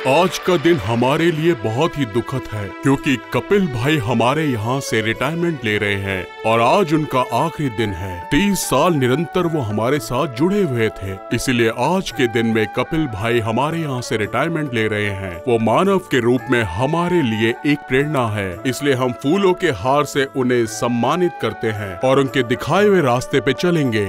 आज का दिन हमारे लिए बहुत ही दुखद है क्योंकि कपिल भाई हमारे यहाँ से रिटायरमेंट ले रहे हैं और आज उनका आखिरी दिन है। 30 साल निरंतर वो हमारे साथ जुड़े हुए थे, इसलिए आज के दिन में कपिल भाई हमारे यहाँ से रिटायरमेंट ले रहे हैं। वो मानव के रूप में हमारे लिए एक प्रेरणा है, इसलिए हम फूलों के हार से उन्हें सम्मानित करते हैं और उनके दिखाए हुए रास्ते पे चलेंगे।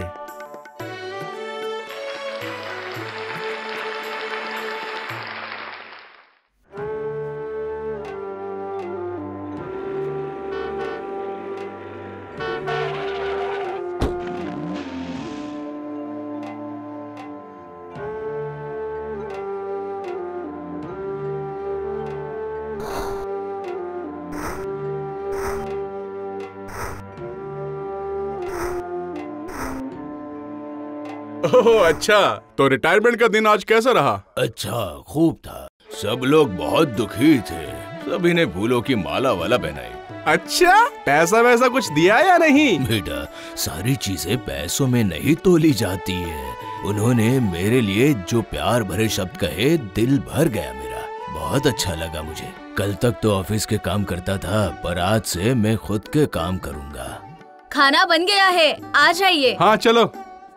ओह अच्छा, तो रिटायरमेंट का दिन आज कैसा रहा? अच्छा, खूब था। सब लोग बहुत दुखी थे। सभी ने फूलों की माला वाला पहनाई। अच्छा, पैसा वैसा कुछ दिया या नहीं? बेटा, सारी चीजें पैसों में नहीं तोली जाती है। उन्होंने मेरे लिए जो प्यार भरे शब्द कहे, दिल भर गया मेरा। बहुत अच्छा लगा मुझे। कल तक तो ऑफिस के काम करता था, पर आज से मैं खुद के काम करूँगा। खाना बन गया है, आ जाइए। हाँ चलो।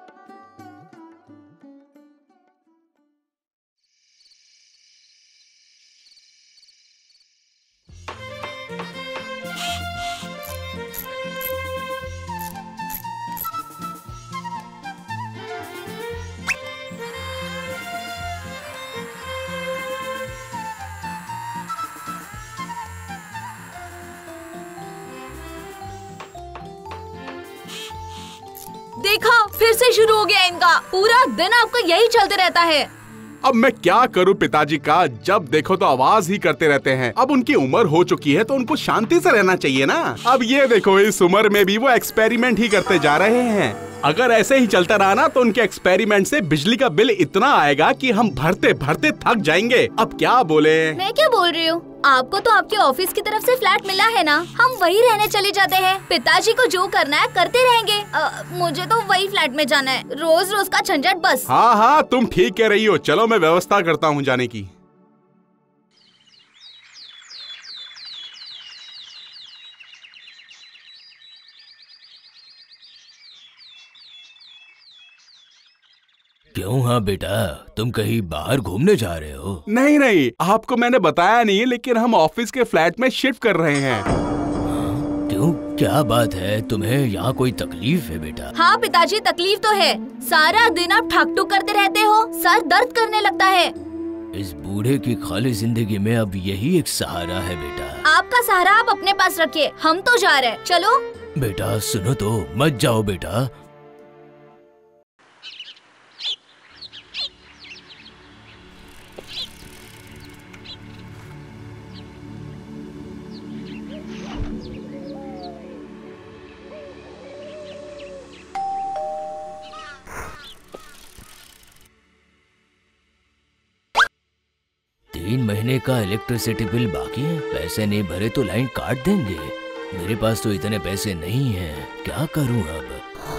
देखा, फिर से शुरू हो गया इनका। पूरा दिन आपका यही चलते रहता है। अब मैं क्या करूं पिताजी का, जब देखो तो आवाज ही करते रहते हैं। अब उनकी उम्र हो चुकी है तो उनको शांति से रहना चाहिए ना। अब ये देखो, इस उम्र में भी वो एक्सपेरिमेंट ही करते जा रहे हैं। अगर ऐसे ही चलता रहा ना तो उनके एक्सपेरिमेंट से बिजली का बिल इतना आएगा कि हम भरते भरते थक जाएंगे। अब क्या बोले? मैं क्या बोल रही हूँ? आपको तो आपके ऑफिस की तरफ से फ्लैट मिला है ना, हम वही रहने चले जाते हैं। पिताजी को जो करना है करते रहेंगे। मुझे तो वही फ्लैट में जाना है, रोज रोज का झंझट बस। हाँ हाँ, तुम ठीक कह रही हो। चलो मैं व्यवस्था करता हूँ जाने की। क्यों? हाँ बेटा, तुम कहीं बाहर घूमने जा रहे हो? नहीं नहीं, आपको मैंने बताया नहीं, लेकिन हम ऑफिस के फ्लैट में शिफ्ट कर रहे हैं। क्यों, क्या बात है? तुम्हें यहाँ कोई तकलीफ है बेटा? हाँ पिताजी, तकलीफ तो है। सारा दिन आप ठक ठुक करते रहते हो, सर दर्द करने लगता है। इस बूढ़े की खाली जिंदगी में अब यही एक सहारा है बेटा। आपका सहारा आप अपने पास रखिए, हम तो जा रहे हैं। चलो बेटा, सुनो तो, मत जाओ बेटा। तीन महीने का इलेक्ट्रिसिटी बिल बाकी है। पैसे नहीं भरे तो लाइन काट देंगे। मेरे पास तो इतने पैसे नहीं हैं, क्या करूं अब?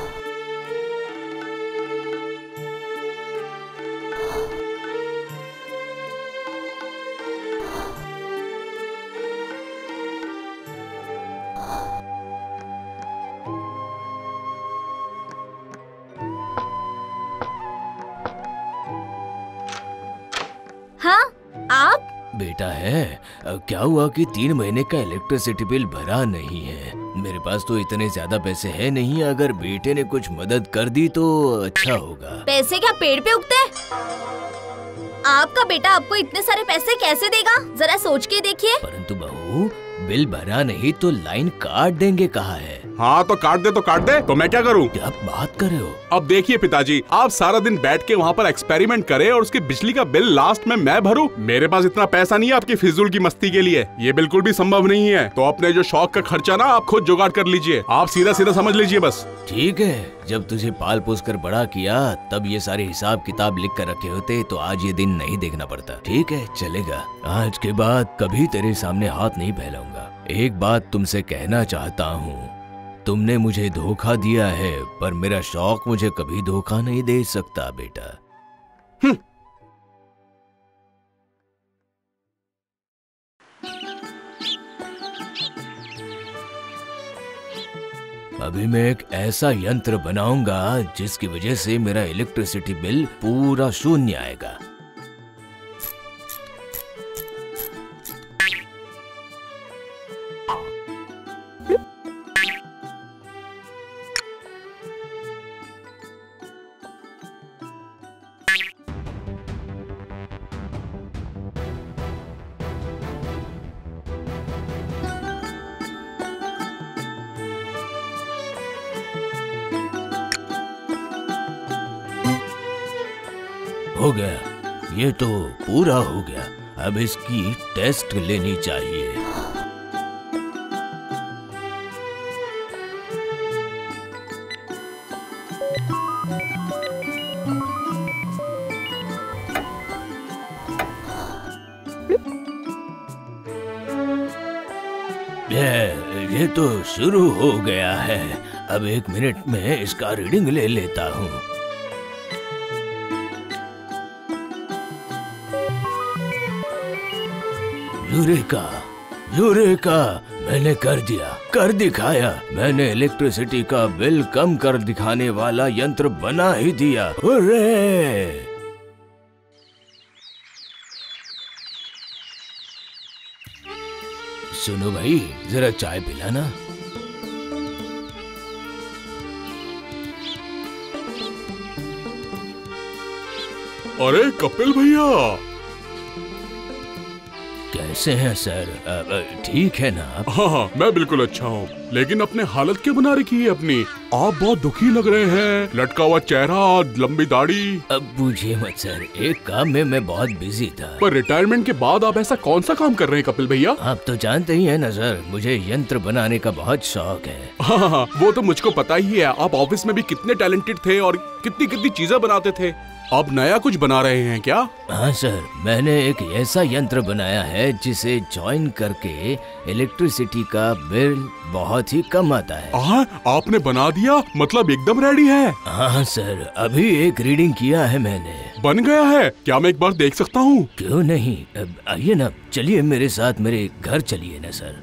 हाँ, आप? बेटा है, क्या हुआ कि 3 महीने का इलेक्ट्रिसिटी बिल भरा नहीं है। मेरे पास तो इतने ज्यादा पैसे है नहीं। अगर बेटे ने कुछ मदद कर दी तो अच्छा होगा। पैसे क्या पेड़ पे उगते हैं? आपका बेटा आपको इतने सारे पैसे कैसे देगा, जरा सोच के देखिए। परंतु बहू, बिल भरा नहीं तो लाइन काट देंगे कहा है। हाँ तो काट दे तो काट दे, तो मैं क्या करूँ? क्या बात कर रहे हो? अब देखिए पिताजी, आप सारा दिन बैठ के वहाँ पर एक्सपेरिमेंट करें और उसकी बिजली का बिल लास्ट में मैं भरूं। मेरे पास इतना पैसा नहीं है आपकी फिजूल की मस्ती के लिए। ये बिल्कुल भी संभव नहीं है। तो अपने जो शौक का खर्चा ना आप खुद जुगाड़ कर लीजिए। आप सीधा सीधा समझ लीजिए बस। ठीक है, जब तुझे पाल पोस कर बड़ा किया तब ये सारे हिसाब किताब लिख कर रखे होते तो आज ये दिन नहीं देखना पड़ता। ठीक है, चलेगा। आज के बाद कभी तेरे सामने हाथ नहीं फैलाऊंगा। एक बात तुमसे कहना चाहता हूँ, तुमने मुझे धोखा दिया है, पर मेरा शौक मुझे कभी धोखा नहीं दे सकता बेटा। अभी मैं एक ऐसा यंत्र बनाऊंगा जिसकी वजह से मेरा इलेक्ट्रिसिटी बिल पूरा शून्य आएगा। हो गया, ये तो पूरा हो गया। अब इसकी टेस्ट लेनी चाहिए। ये तो शुरू हो गया है। अब 1 मिनट में इसका रीडिंग ले लेता हूँ। यूरेका, यूरेका, मैंने कर दिया, कर दिखाया। मैंने इलेक्ट्रिसिटी का बिल कम कर दिखाने वाला यंत्र बना ही दिया। हुर्रे! सुनो भाई, जरा चाय पिलाना। अरे कपिल भैया, कैसे हैं सर? ठीक है ना आप? हाँ, मैं बिल्कुल अच्छा हूँ। लेकिन अपने हालत क्या बना रखी है अपनी? आप बहुत दुखी लग रहे हैं। लटका हुआ चेहरा, लंबी दाढ़ी। अब पूछिए मत सर, एक काम में मैं बहुत बिजी था। पर रिटायरमेंट के बाद आप ऐसा कौन सा काम कर रहे हैं कपिल भैया? आप तो जानते ही हैं ना सर, मुझे यंत्र बनाने का बहुत शौक है। हाँ, वो तो मुझको पता ही है। आप ऑफिस में भी कितने टैलेंटेड थे और कितनी कितनी चीजें बनाते थे। अब नया कुछ बना रहे हैं क्या? हाँ सर, मैंने एक ऐसा यंत्र बनाया है जिसे जॉइन करके इलेक्ट्रिसिटी का बिल बहुत ही कम आता है। हाँ, आपने बना दिया? मतलब एकदम रेडी है? हाँ सर, अभी एक रीडिंग किया है मैंने। बन गया है क्या? मैं एक बार देख सकता हूँ? क्यों नहीं, आइए ना, चलिए मेरे साथ, मेरे घर चलिए ना सर।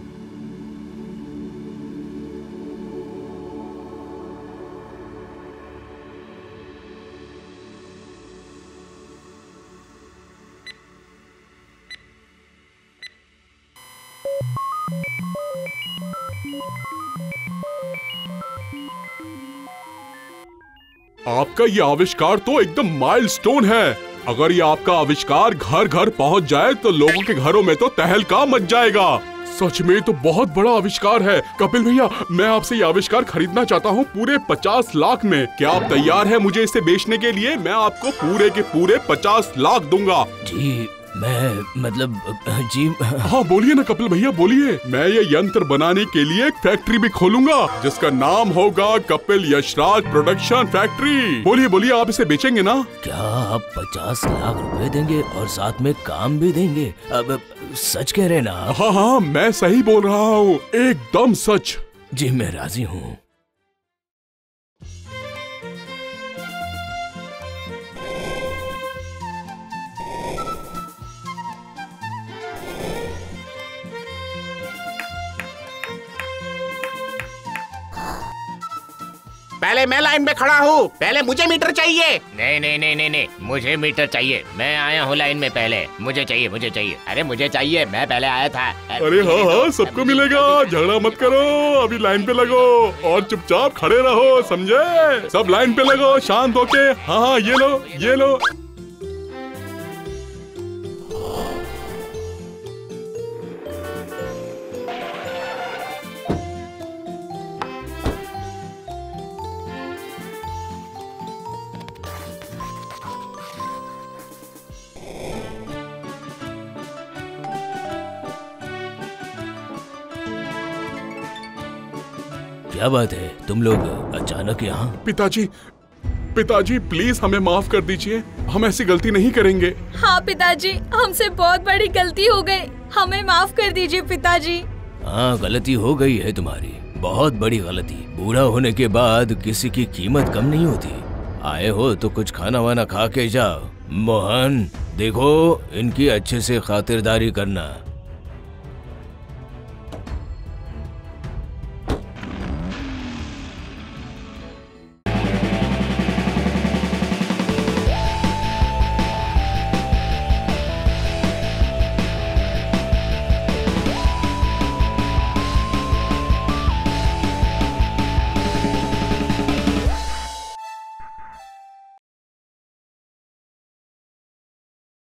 आपका ये आविष्कार तो एकदम माइलस्टोन है। अगर ये आपका आविष्कार घर घर पहुंच जाए तो लोगों के घरों में तो तहलका मच जाएगा। सच में तो बहुत बड़ा आविष्कार है। कपिल भैया, मैं आपसे ये आविष्कार खरीदना चाहता हूँ पूरे 50 लाख में। क्या आप तैयार हैं मुझे इसे बेचने के लिए? मैं आपको पूरे के पूरे 50 लाख दूंगा। जी मैं मतलब जी। हाँ बोलिए ना कपिल भैया, बोलिए। मैं ये यंत्र बनाने के लिए एक फैक्ट्री भी खोलूंगा जिसका नाम होगा कपिल यशराज प्रोडक्शन फैक्ट्री। बोलिए बोलिए, आप इसे बेचेंगे ना? क्या आप 50 लाख रुपए देंगे और साथ में काम भी देंगे? अब सच कह रहे ना आप? हाँ हाँ, मैं सही बोल रहा हूँ, एकदम सच। जी मैं राजी हूँ। पहले मैं लाइन में खड़ा हूँ, पहले मुझे मीटर चाहिए। नहीं नहीं नहीं नहीं नहीं, मुझे मीटर चाहिए। मैं आया हूँ लाइन में पहले, मुझे चाहिए मुझे चाहिए। अरे मुझे चाहिए, मैं पहले आया था। अरे हाँ हाँ, सबको मिलेगा, झगड़ा मत करो। अभी लाइन पे लगो और चुपचाप खड़े रहो, समझे? सब लाइन पे लगो शांत होके। हाँ हाँ, ये लो ये लो। क्या बात है, तुम लोग अचानक यहाँ? पिताजी, पिताजी प्लीज हमें माफ कर दीजिए, हम ऐसी गलती नहीं करेंगे। हाँ पिताजी, हमसे बहुत बड़ी गलती हो गई, हमें माफ कर दीजिए पिताजी। हाँ, गलती हो गई है तुम्हारी, बहुत बड़ी गलती। बूढ़ा होने के बाद किसी की कीमत कम नहीं होती। आए हो तो कुछ खाना वाना खा के जाओ। मोहन देखो, इनकी अच्छे से खातिरदारी करना।